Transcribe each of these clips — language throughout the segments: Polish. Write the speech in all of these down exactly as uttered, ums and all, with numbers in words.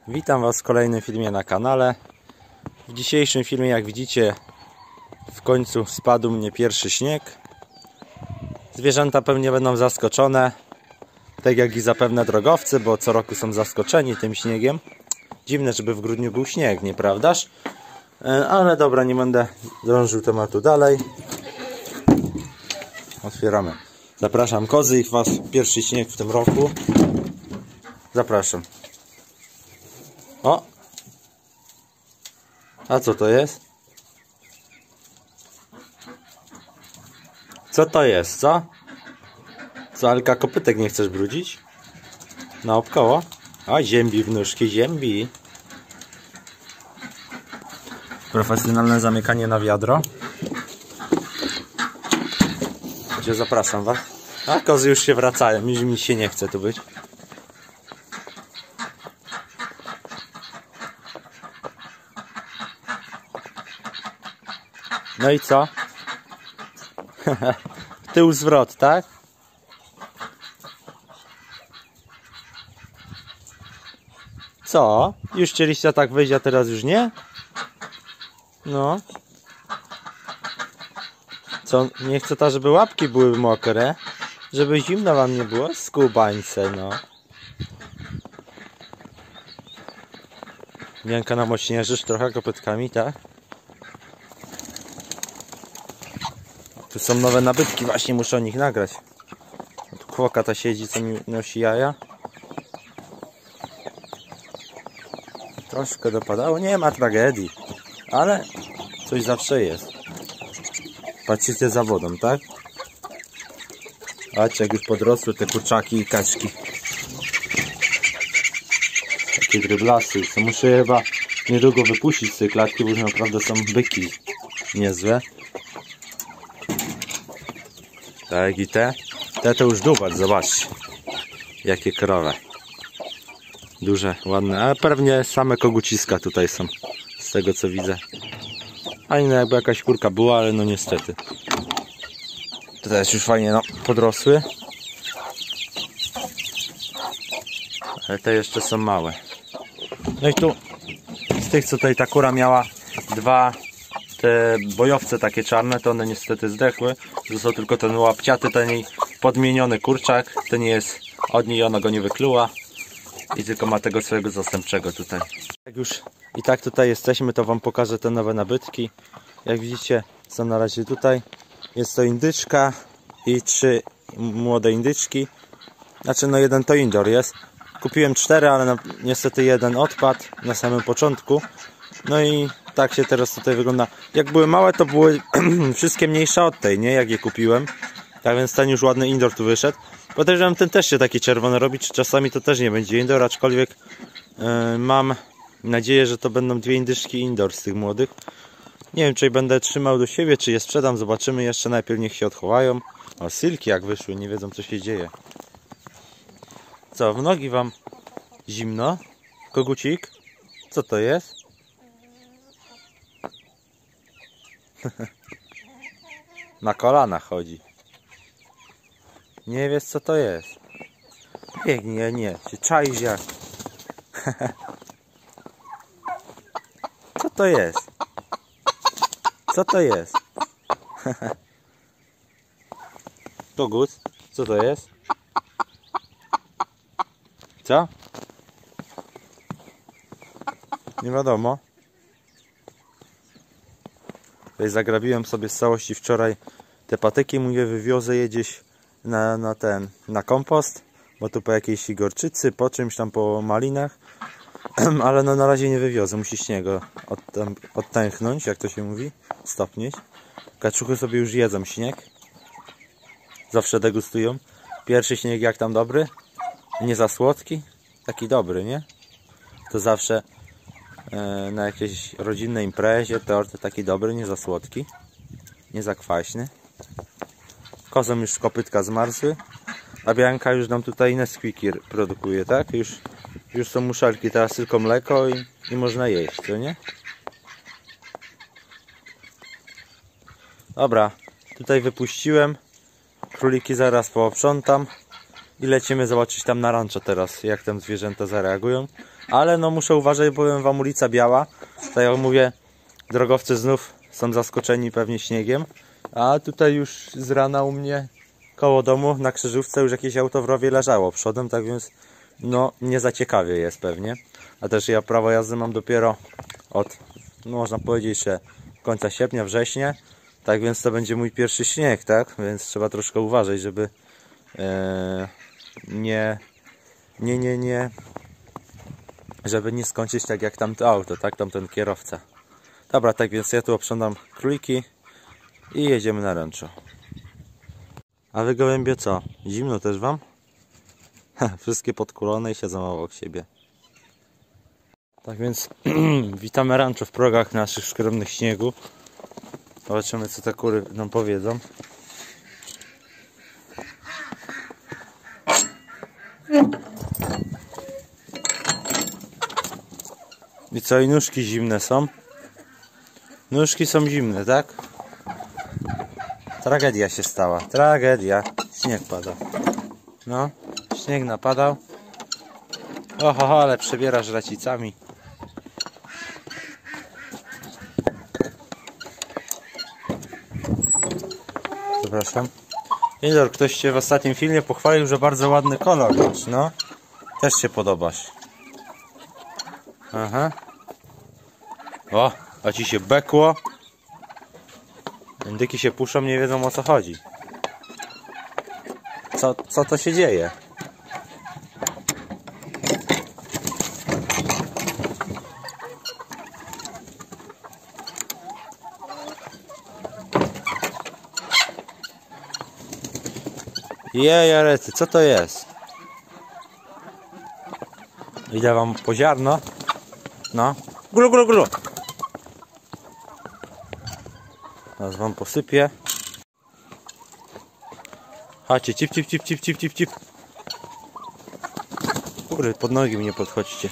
Witam Was w kolejnym filmie na kanale. W dzisiejszym filmie, jak widzicie, w końcu spadł mnie pierwszy śnieg. Zwierzęta pewnie będą zaskoczone, tak jak i zapewne drogowcy, bo co roku są zaskoczeni tym śniegiem. Dziwne, żeby w grudniu był śnieg, nieprawdaż? Ale dobra, nie będę drążył tematu dalej. Otwieramy. Zapraszam kozy, ich Was pierwszy śnieg w tym roku. Zapraszam. O! A co to jest? Co to jest, co? Co, Alka, kopytek nie chcesz brudzić? Naokoło? A, ziębi w nóżki, ziębi. Profesjonalne zamykanie na wiadro. Gdzie zapraszam Was. A, kozy już się wracają, już mi się nie chce tu być. No i co? Tył zwrot, tak? Co? Już chcieliście tak wyjść, a teraz już nie? No. Co? Nie chcę ta, żeby łapki były mokre? Żeby zimno wam nie było? Skubańce, no. Mianka, nam ośnieżysz trochę kopytkami, tak? Tu są nowe nabytki, właśnie muszę o nich nagrać. Tu kwoka ta siedzi, co mi nosi jaja. Troszkę dopadało, nie ma tragedii. Ale coś zawsze jest. Patrzycie za wodą, tak? Patrzcie, jak już podrosły te kurczaki i kaczki. Takie dryblasy. To muszę je chyba niedługo wypuścić z tej klatki, bo już naprawdę są byki niezłe. Tak i te. Te to już dubać, zobaczcie. Jakie krowe. Duże, ładne, ale pewnie same koguciska tutaj są. Z tego co widzę. A inna jakby jakaś kurka była, ale no niestety. To też już fajnie no, podrosły. Ale te jeszcze są małe. No i tu z tych co tutaj ta kura miała dwa te bojowce takie czarne, to one niestety zdechły. Został tylko ten łapciaty, ten jej podmieniony kurczak. To nie jest od niej, ona go nie wykluła. I tylko ma tego swojego zastępczego tutaj. Jak już i tak tutaj jesteśmy, to wam pokażę te nowe nabytki. Jak widzicie, są na razie tutaj. Jest to indyczka i trzy młode indyczki. Znaczy no jeden to indoor jest. Kupiłem cztery, ale no, niestety jeden odpadł na samym początku. No i tak się teraz tutaj wygląda. Jak były małe, to były wszystkie mniejsze od tej, nie? Jak je kupiłem. Tak więc ten już ładny indoor tu wyszedł. Podejrzewam, ten też się taki czerwony robi, czy czasami to też nie będzie indoor, aczkolwiek yy, mam nadzieję, że to będą dwie indyszki indoor z tych młodych. Nie wiem, czy je będę trzymał do siebie, czy je sprzedam, zobaczymy jeszcze, najpierw niech się odchowają. O, sylki jak wyszły, nie wiedzą co się dzieje. Co, w nogi wam zimno? Kogucik? Co to jest? Na kolanach chodzi. Nie wiesz co to jest. Biegnie, nie, się czaisz jak. Co to jest? Co to jest? Kogut? Co to jest? Co? Nie wiadomo. Tutaj zagrabiłem sobie z całości wczoraj te patyki, mówię, wywiozę je gdzieś na, na ten, na kompost, bo tu po jakiejś gorczycy, po czymś tam, po malinach, ale no na razie nie wywiozę, musi śniego od, odtęchnąć, jak to się mówi, stopnieć. Kaczuchy sobie już jedzą śnieg, zawsze degustują. Pierwszy śnieg jak tam dobry? Nie za słodki? Taki dobry, nie? To zawsze e, na jakiejś rodzinnej imprezie tort taki dobry, nie za słodki, nie za kwaśny. Kozom już kopytka zmarzły, a Bianka już nam tutaj Nesquiki produkuje, tak? Już, już są muszelki, teraz tylko mleko i, i można jeść, co nie? Dobra, tutaj wypuściłem. Króliki zaraz pooprzątam. I lecimy zobaczyć tam na rancho teraz, jak tam zwierzęta zareagują. Ale no muszę uważać, powiem wam, ulica Biała. Tak jak mówię, drogowcy znów są zaskoczeni pewnie śniegiem. A tutaj już z rana u mnie koło domu na krzyżówce już jakieś auto w rowie leżało przodem, tak więc no nie za ciekawie jest pewnie. A też ja prawo jazdy mam dopiero od, no można powiedzieć, że końca sierpnia, września. Tak więc to będzie mój pierwszy śnieg, tak? Więc trzeba troszkę uważać, żeby e, nie, nie, nie, nie, żeby nie skończyć tak jak tamto auto, tak? Tamten kierowca. Dobra, tak więc ja tu oprzątam króliki i jedziemy na rancho. A wy gołębie co? Zimno też wam? Wszystkie podkulone i siedzą obok siebie. Tak więc witamy rancho w progach naszych skromnych śniegu. Zobaczymy, co te kury nam powiedzą. I co, i nóżki zimne są? Nóżki są zimne, tak? Tragedia się stała. Tragedia. Śnieg pada. No, śnieg napadał. Oho, ale przebiera żracicami. Przepraszam. Indor, ktoś cię w ostatnim filmie pochwalił, że bardzo ładny kolor masz, no. Też się podobasz. Aha. O, a ci się bekło. Indyki się puszczą, nie wiedzą, o co chodzi. Co, co to się dzieje? Jejarety, co to jest? Idę wam po ziarno. No. Glu, glu, glu. Teraz wam posypię. Chodźcie, cip, cip, cip, cip, cip, cip, cip. Kurde, pod nogi mi nie podchodźcie.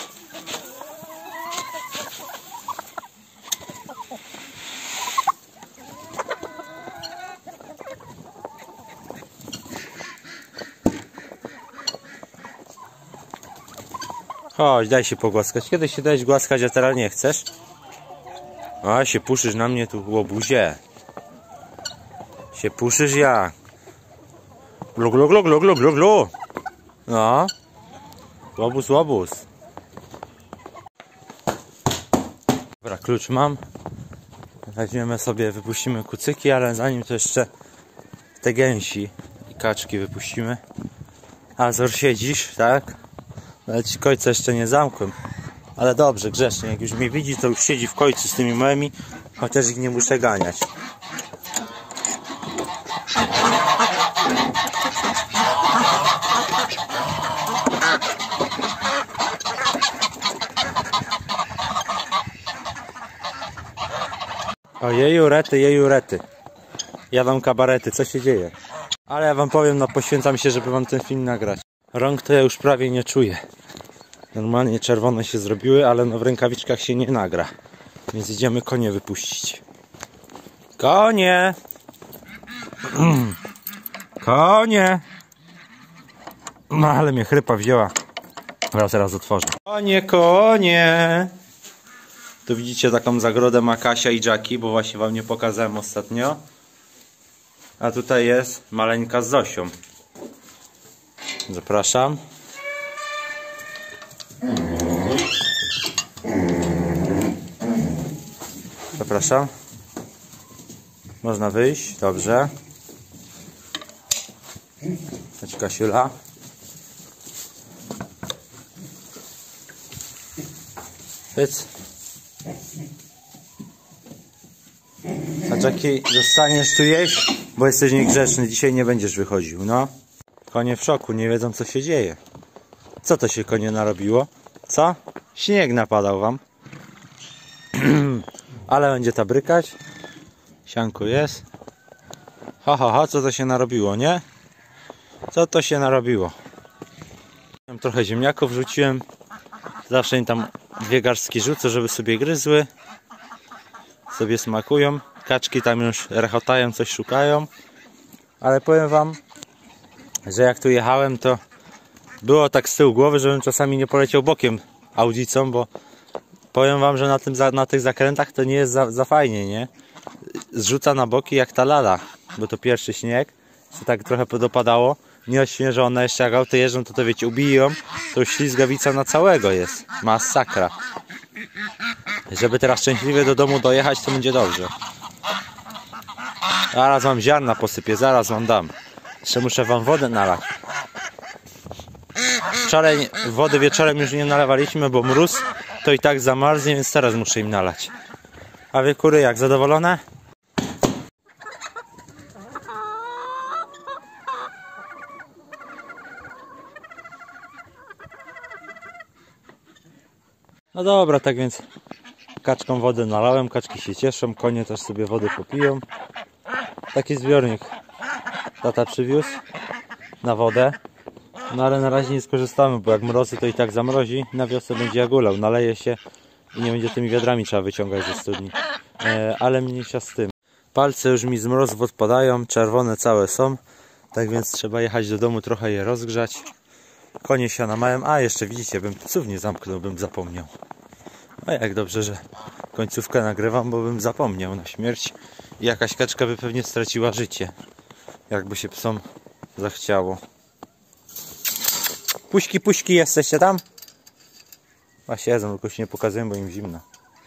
Chodź, daj się pogłaskać. Kiedyś się dałeś głaskać, a teraz nie chcesz? A się puszysz na mnie tu, łobuzie. Się puszysz jak? Glu, glu, glu, glu, glu, glu, glu. No. Łobuz, łobuz. Dobra, klucz mam. Weźmiemy sobie, wypuścimy kucyki, ale zanim to jeszcze te gęsi i kaczki wypuścimy. Azor, siedzisz, tak? Ale ci kojce jeszcze nie zamkłem. Ale dobrze, grzecznie. Jak już mnie widzi, to już siedzi w końcu z tymi moimi, chociaż ich nie muszę ganiać. O jeju rety, jeju rety. Jadą kabarety, co się dzieje? Ale ja wam powiem, no poświęcam się, żeby wam ten film nagrać. Rąk to ja już prawie nie czuję. Normalnie czerwone się zrobiły, ale no w rękawiczkach się nie nagra. Więc idziemy konie wypuścić. Konie! Konie! No ale mnie chrypa wzięła. Teraz teraz otworzę. Konie, konie! Tu widzicie taką zagrodę ma Kasia i Jackie, bo właśnie wam nie pokazałem ostatnio. A tutaj jest maleńka z Zosią. Zapraszam. Zapraszam. Można wyjść, dobrze. Chodź, Kasiula. Hyc. A Jackie, zostaniesz tu jeść, bo jesteś niegrzeczny, dzisiaj nie będziesz wychodził, no. Konie w szoku, nie wiedzą, co się dzieje. Co to się, konie, narobiło? Co? Śnieg napadał wam. Ale będzie tabrykać. Sianko jest. Ha, ha, ha, co to się narobiło, nie? Co to się narobiło? Trochę ziemniaków wrzuciłem. Zawsze im tam dwie garstki rzucę, żeby sobie gryzły. Sobie smakują. Kaczki tam już rechotają, coś szukają. Ale powiem wam, że jak tu jechałem, to było tak z tyłu głowy, żebym czasami nie poleciał bokiem Audicą, bo powiem wam, że na, tym, na tych zakrętach to nie jest za, za fajnie, nie? Zrzuca na boki jak ta lala, bo to pierwszy śnieg, co tak trochę podopadało. Nie oświeżą, one jeszcze jak auto jeżdżą, to to wiecie, ubiją, to już ślizgawica na całego jest. Masakra. Żeby teraz szczęśliwie do domu dojechać, to będzie dobrze. Zaraz wam ziarna posypię, zaraz wam dam. Jeszcze muszę wam wodę nalać. Wczoraj wody wieczorem już nie nalewaliśmy, bo mróz to i tak zamarznie, więc teraz muszę im nalać. A wy kury jak, zadowolone? No dobra, tak więc kaczką wodę nalałem, kaczki się cieszą, konie też sobie wody popiją. Taki zbiornik tata przywiózł na wodę. No ale na razie nie skorzystamy, bo jak mrozy to i tak zamrozi. Na wiosnę będzie jak ulał, naleje się i nie będzie tymi wiadrami trzeba wyciągać ze studni. E, ale mniejsza z tym. Palce już mi z mrozów odpadają, czerwone całe są. Tak więc trzeba jechać do domu, trochę je rozgrzać. Konie siana małem, a jeszcze widzicie, bym psów nie zamknął, bym zapomniał. A jak dobrze, że końcówkę nagrywam, bo bym zapomniał na śmierć. I jakaś kaczka by pewnie straciła życie, jakby się psom zachciało. Puśki, puśki, jesteście tam? A siedzą, tylko się nie pokazuję, bo im zimno.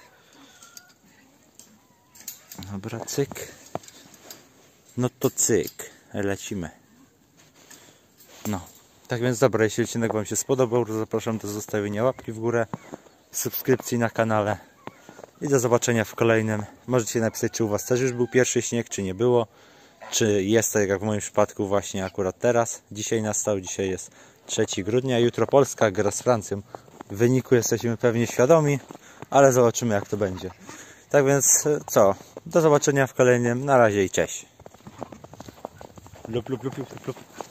Dobra, cyk. No to cyk, lecimy. No, tak więc dobra, jeśli odcinek wam się spodobał, to zapraszam do zostawienia łapki w górę, subskrypcji na kanale i do zobaczenia w kolejnym. Możecie napisać, czy u was też już był pierwszy śnieg, czy nie było, czy jest tak jak w moim przypadku właśnie akurat teraz. Dzisiaj nastał, dzisiaj jest trzeciego grudnia, jutro Polska gra z Francją. W wyniku jesteśmy pewnie świadomi, ale zobaczymy jak to będzie. Tak więc co, do zobaczenia w kolejnym, na razie i cześć. Lup, lup, lup, lup, lup.